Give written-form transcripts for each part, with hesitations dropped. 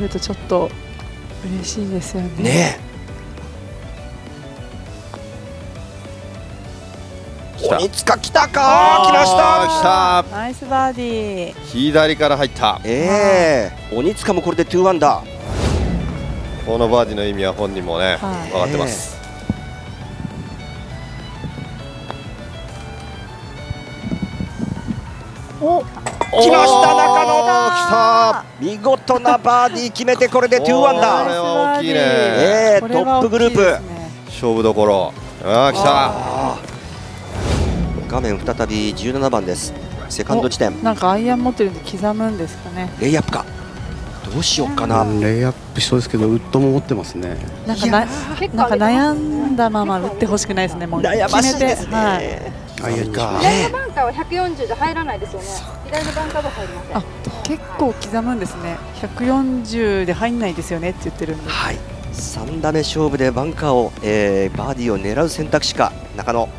るとちょっと嬉しいですよね。 ねえ。鬼塚来たか、来ました。 ナイスバーディー。 左から入った。 鬼塚もこれで2アンダー。 このバーディーの意味は本人もね、分かってます。 お、 来ました中野。来た。見事なバーディー決めてこれで2アンダー。 これは大きいね。 トップグループ。 勝負どころ。ああ、来た。 画面再び17番です。セカンド地点。 なんかアイアン持ってるんで刻むんですかね。 レイアップか。どうしようかな。 レイアップしそうですけどウッドも持ってますね。 なんか悩んだまま打ってほしくないですね。もう悩ましいですね。 アイアンか。 左のバンカーは140で入らないですよね。左のバンカーは入りません。 あ、結構刻むんですね。140で入んないですよねって言ってるんで。 はい。3打目勝負でバンカーを、バーディーを狙う選択肢か中野。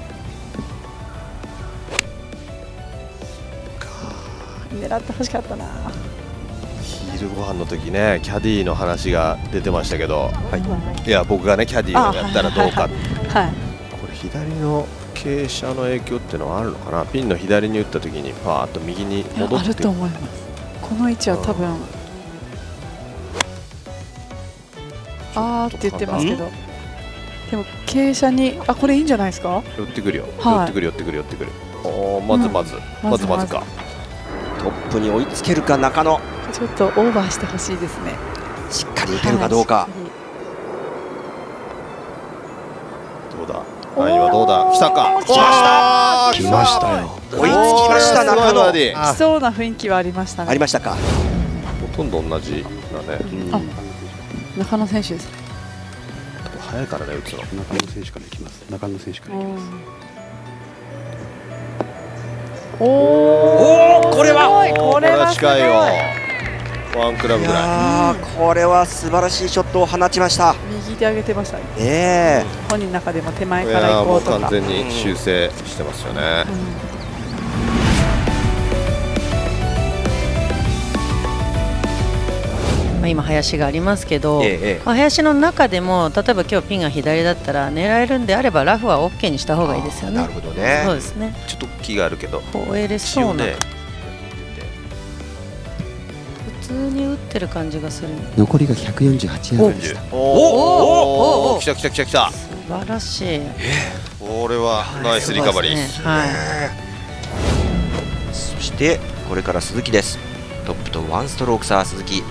狙ってほしかったな。 昼ご飯の時ね、キャディーの話が出てましたけど、いや僕がねキャディーをやったらどうか。はい。これ左の傾斜の影響っていうのはあるのかな。ピンの左に打った時にパーッと右に戻って。 あると思います。この位置は多分。あーって言ってますけど。でも傾斜にこれいいんじゃないですか。 寄ってくるよ。寄ってくる寄ってくる寄ってくる。おお、まずか。 トップに追いつけるか中野。 ちょっとオーバーしてほしいですね。 しっかり打てるかどうか。 どうだ。ラインはどうだ。来たか。 来ましたよ。追いつきました中野。 来そうな雰囲気はありましたね。 ありましたか。 ほとんど同じだね。 中野選手です。 早いからね打つの。 中野選手からいきます。中野選手からいきます。 おお、これは近いよ。ワンクラブぐらい。 これは素晴らしいショットを放ちました。 右で上げてましたね。本人の中でも手前から行こうとか。 完全に修正してますよね。 今林がありますけど、林の中でも例えば今日ピンが左だったら狙えるんであればラフは OK にした方がいいですよね。 なるほどね。 そうですね。 ちょっと気があるけど超えれそうな、普通に打ってる感じがする。 残りが148ヤードでした。 おお、来た来た来た来た。 素晴らしい。 これはナイスリカバリー。 そしてこれから鈴木です。トップと1ストローク差。鈴木。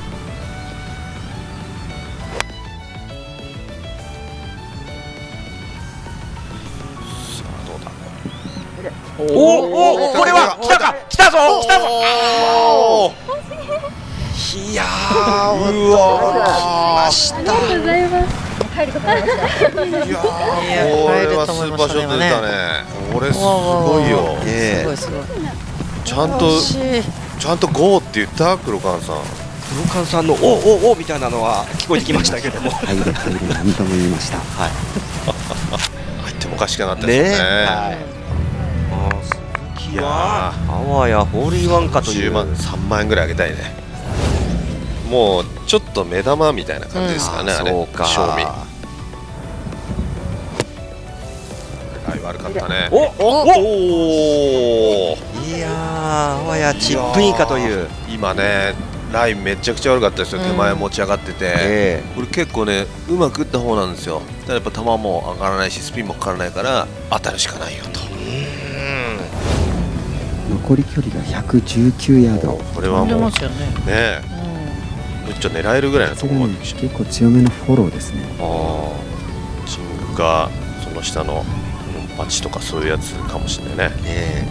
おお、これは来たか。来たぞ来たぞ。いやー、うわ、来ました。 ありがとうございます。入ることありました。 いやー、これはスーパーショット出たね。これすごいよ。 すごいすごい。 ちゃんとゴーって言った黒川さん。 黒川さんのおおおみたいなのは聞こえてきましたけども。 入る何とも言いました。 はい。 入ってもおかしくなったですね。 いやー、あわやホールインワンかという。 3万円ぐらいあげたいね。もうちょっと目玉みたいな感じですかね。あれ賞味。悪かったね。 いやー、あわやチップインかという。 今ねラインめちゃくちゃ悪かったですよ。手前持ち上がってて、これ結構ねうまく打った方なんですよ。ただやっぱ球も上がらないしスピンもかからないから当たるしかないよと。 残り距離が119ヤード。 これはもうねちょっと狙えるぐらいのところまで結構強めのフォローですね。 チングかその下のバチとかそういうやつかもしれないね。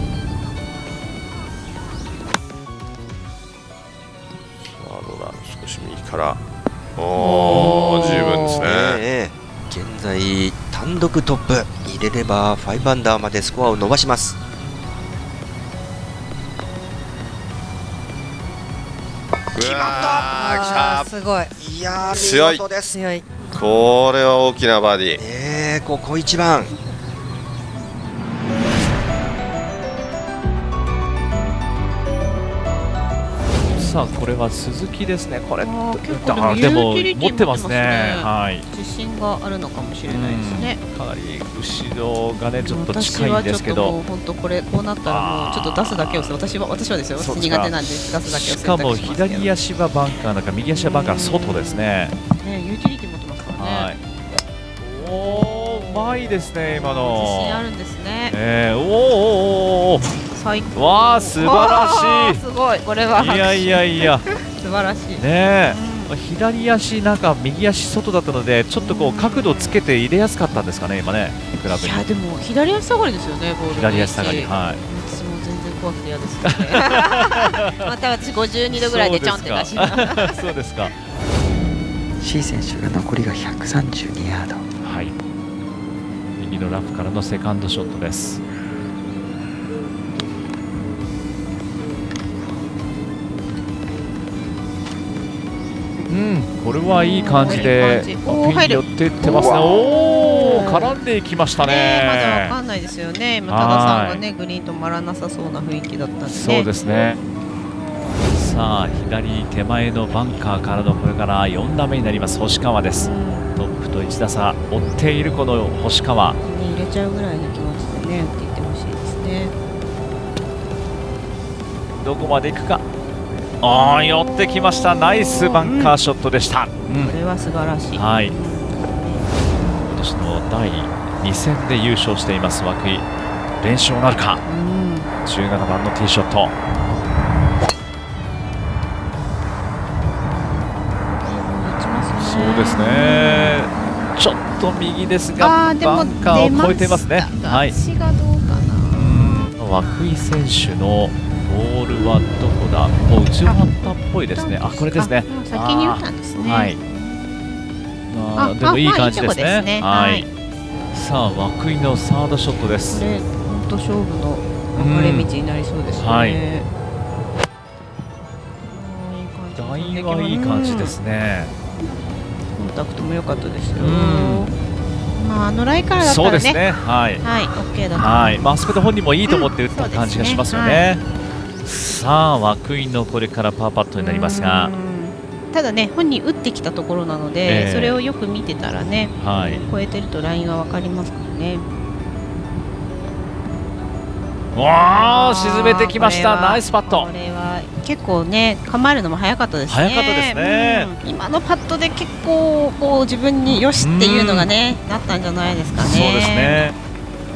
さあどうだ。少し右から。おお、十分ですね。 現在単独トップ。入れれば5アンダーまでスコアを伸ばします。決まった。 すごい。 いやー、見事です。 強い。 これは大きなバーディー。 ここ一番。 さあこれは鈴木ですね。これ結構でもユーティリティ持ってますね。はい。 自信があるのかもしれないですね。 かなり後ろがねちょっと近いんですけど、 本当これこうなったらもうちょっと出すだけを私はですよ。苦手なんで出すだけをしかも左足はバンカーなんか右足はバンカー外ですね。 ユーティリティ持ってますからね。 はい。おー、うまいですね今の。 自信あるんですね。 おー最高。 わあ素晴らしい。 すごいこれは。 いや素晴らしい。 ねえ、左足なんか右足外だったのでちょっとこう角度つけて入れやすかったんですかね今ねクラブに。 いやでも左足下がりですよねボール。 左足下がり、はい。 私も全然怖くて嫌ですけどね。また私52度ぐらいでちょんって出します。 そうですか。 C 選手が残りが132ヤード。 はい。右のラフからのセカンドショットです。これはいい感じでピンに寄っていってますね。おお、絡んでいきましたね。 まだわかんないですよね。今多田さんがねグリーン止まらなさそうな雰囲気だったんでね。 そうですね。さあ左手前のバンカーからのこれから4打目になります星川です。トップと1打差追っているこの星川。 入れちゃうぐらいの気持ちでね打っていってほしいですね。 どこまで行くか。寄ってきました。ナイスバンカーショットでした。これは素晴らしい。 はい。今年の第2戦で優勝しています涌井。連勝なるか。17番のティーショット。そうですね。ちょっと右ですがバンカーを越えていますね。はい。 足がどうかな。 涌井選手のボールはどこだ。もう打ち終わったっぽいですね。これですね。 先に打ったんですね。 はい。でもいい感じですね。はい。さあ涌井のサードショットです。 これ本当勝負の分かれ道になりそうですね。はい。 ラインはいい感じですね。 コンタクトも良かったですよ。ライからだったらね。そうですね。 はい。 はい。オッケーだと。 はい。あそこで本人もいいと思って打った感じがしますよね。さあ涌井のこれからパーパットになりますが、 ただね本人打ってきたところなので、それをよく見てたらね、超えてるとラインは分かりますからね。 わあ沈めてきました。ナイスパット。 これは結構ね構えるのも早かったですね。 早かったですね。 今のパットで結構こう自分によしっていうのがねなったんじゃないですかね。 そうですね。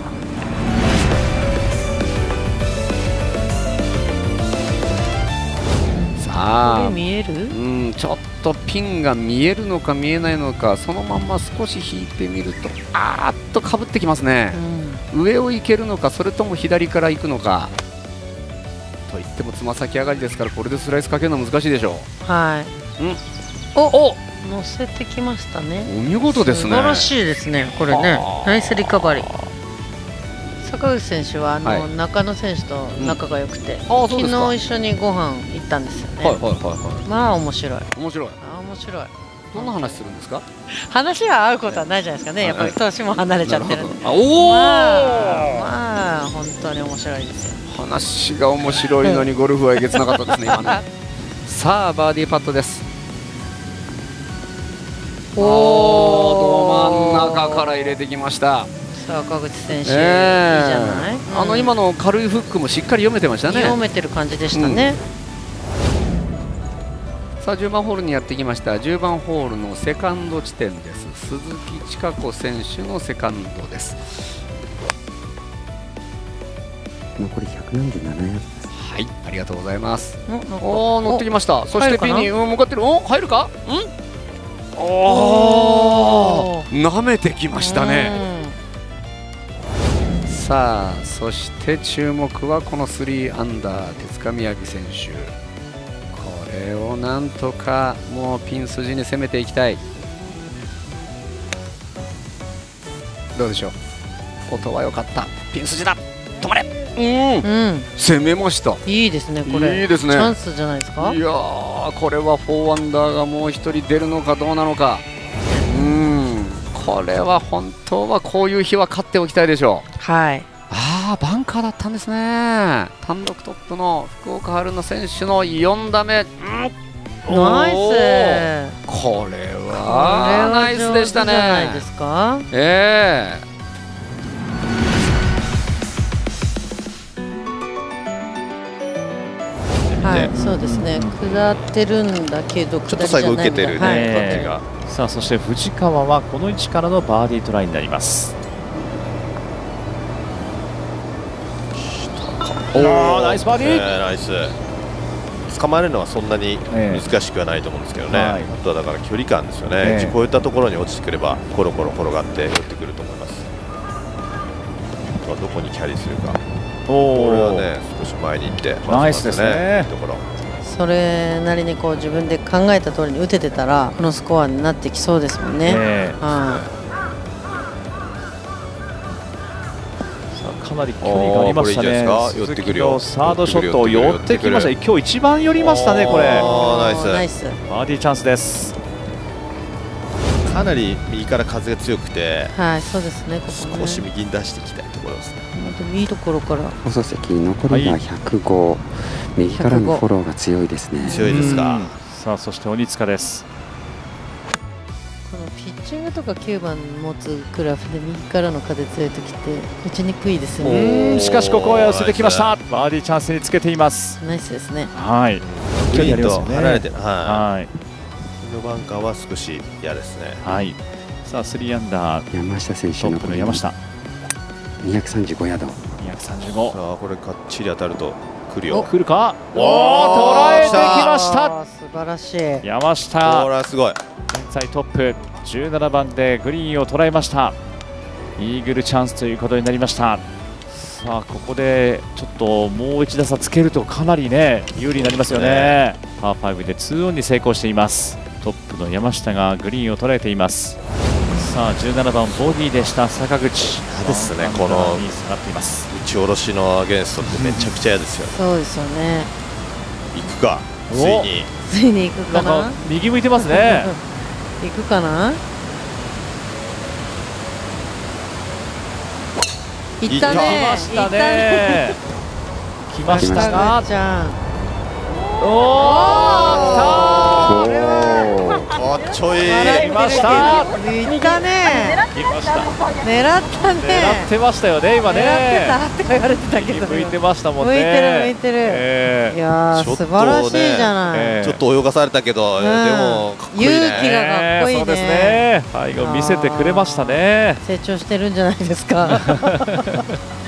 見える？ ちょっとピンが見えるのか見えないのか、そのまま少し引いてみるとかぶってきますね。上を行けるのかそれとも左から行くのかといってもつま先上がりですから、これでスライスかけるのは難しいでしょう。 はい。お乗せてきましたね。 お見事ですね。 素晴らしいですねこれね。ナイスリカバリー。坂口選手は中野選手と仲が良くて、昨日一緒にご飯行ったんですよね。まあ面白い。面白い。 どんな話するんですか？ 話は合うことはないじゃないですかね。やっぱり年も離れちゃってるんで。まあ本当に面白いですよ。 話が面白いのにゴルフはえげつなかったですね今ね。さあバーディーパットです。ど真ん中から入れてきました。 坂口選手、いいじゃない。 今の軽いフックもしっかり読めてましたね。 読めてる感じでしたね。 さあ10番ホールにやってきました。10番ホールのセカンド地点です。鈴木千佳子選手のセカンドです。 残り147ヤードです。 はい、ありがとうございます。乗ってきました。そしてピンに向かってる。入るか？舐めてきましたね。さあそして注目はこの3アンダー手塚雅選手。これをなんとかもうピン筋に攻めていきたい。どうでしょう。音は良かった。ピン筋だ。止まれ。攻めました。 いいですねこれ。 いいですね。 チャンスじゃないですか。 いやーこれは4アンダーがもう1人出るのかどうなのか。これは本当はこういう日は勝っておきたいでしょう。 はい。 バンカーだったんですね。単独トップの福岡春菜選手の4打目、 ナイス。 これはナイスでしたね。 じゃないですか。はい、そうですね。下ってるんだけど、 ちょっと最後受けてるね、感じが。 さあ、そして藤川はこの位置からのバーディートライになります。ナイスバーディー。 ナイス。捕まえるのはそんなに難しくはないと思うんですけどね、あとはだから距離感ですよね、越えたところに落ちてくればコロコロ転がって寄ってくると思います。あとはどこにキャリーするか。これはね、少し前に行ってナイスですね。 それなりにこう自分で考えた通りに打ててたらこのスコアになってきそうですもんね。 かなり距離がありましたね。鈴木のサードショットを寄ってきました。今日一番寄りましたね、これ。 ナイス。 バーディーチャンスです。 かなり右から風が強くて、 はい、そうですね。ここね、 少し右に出していきたいところですね。 いいところから。 放送席残りが105、右からのフォローが強いですね。 強いですか。 さあ、そして鬼塚です。 このピッチングとか9番持つクラブで右からの風強い時って打ちにくいですよね。 しかしここは寄せてきました。バーディーチャンスにつけています。 ナイスですね。 はい。 距離と離れてる。 はい。 このバンカーは少し嫌ですね。 はい。さあ、3アンダー。 山下選手トップの山下。 235ヤード。 235。 さあ、これかっちり当たると来るよ。 来るか。捉えてきました。 素晴らしい。 山下。 これはすごい。 現在トップ17番でグリーンを捉えました。イーグルチャンスということになりました。さあ、ここでちょっともう1打差つけるとかなりね有利になりますよね。パー5で2オンに成功しています。トップの山下がグリーンを捉えています。さあ、17番ボギーでした坂口ですね。この下がっています。 打ち下ろしのアゲンストってめちゃくちゃ嫌ですよ。 そうですよね。 行くか。 ついに行くかな。 右向いてますね。 行くかな。行ったね。 来ましたね。来ましたが。おお、来た。 かっちょいい。 来ました。 行ったね。 来ました。 狙ったね。 狙ってましたよね、今ね。 狙ってたって言われてたけど。 向いてましたもんね。 向いてる。いや素晴らしいじゃない。 ちょっと泳がされたけど、でもかっこいいね。 勇気がかっこいいね。 そうですね。最後見せてくれましたね。 成長してるんじゃないですか。